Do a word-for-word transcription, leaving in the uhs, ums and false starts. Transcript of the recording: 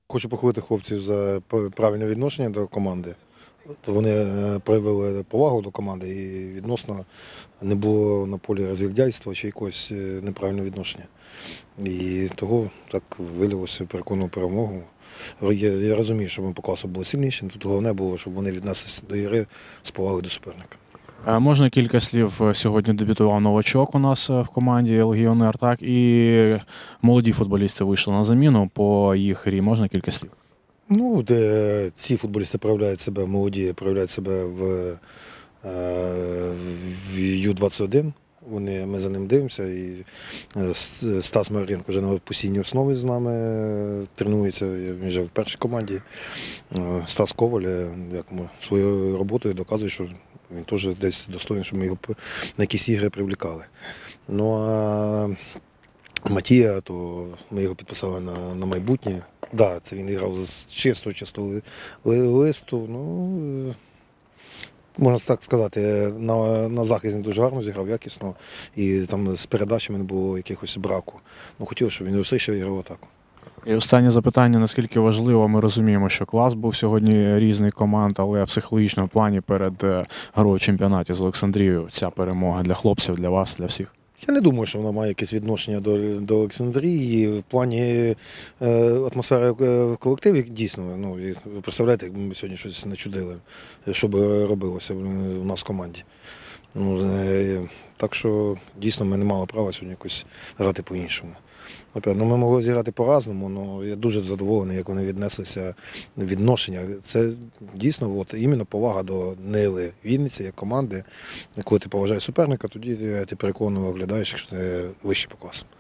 Хочу похвалити хлопців за правильне відношення до команди. Вони проявили повагу до команди і відносно не було на полі розгильдяйства чи якогось неправильного відношення. І того так вилилося в переконну перемогу. Я, я розумію, що ми по класу були сильніші, тут головне було, щоб вони віднеслися до ігри з повагою до суперника. Можна кілька слів? Сьогодні дебютував новачок у нас в команді «Легіонер», так, і молоді футболісти вийшли на заміну по їх грі. Можна кілька слів? Ну, де ці футболісти проявляють себе, молоді проявляють себе в, в Ю двадцять один. Вони, ми за ним дивимося. І Стас Мар'єнко вже на постійній основі з нами тренується, він вже в першій команді. Стас Коваль як ми, своєю роботою доказує, що він теж десь достойний, щоб ми його на якісь ігри привлікали. Ну а Матія, то ми його підписали на, на майбутнє. Так, да, це він грав з чистого, чистого листу. Ну, можна так сказати, на, на захист він дуже гарно зіграв, якісно. І там з передачами не було якихось браку. Ну, хотілося, щоб він розсищав і грав атаку. І останнє запитання, наскільки важливо, ми розуміємо, що клас був сьогодні різний команд, але в психологічному плані перед грою в чемпіонаті з Олександрією ця перемога для хлопців, для вас, для всіх? Я не думаю, що вона має якесь відношення до, до Олександрії. В плані е, атмосфери в колективі дійсно, ну, ви представляєте, якби ми сьогодні щось начудили, що би робилося у нас в команді. Ну, е, так що дійсно ми не мали права сьогодні якось грати по-іншому. Ну, ми могли зіграти по-разному, але я дуже задоволений, як вони віднеслися відношення. Це дійсно от, іменно повага до Нили Вінниці, як команди. Коли ти поважаєш суперника, тоді ти переконливо оглядаєш, якщо ти вище по класу.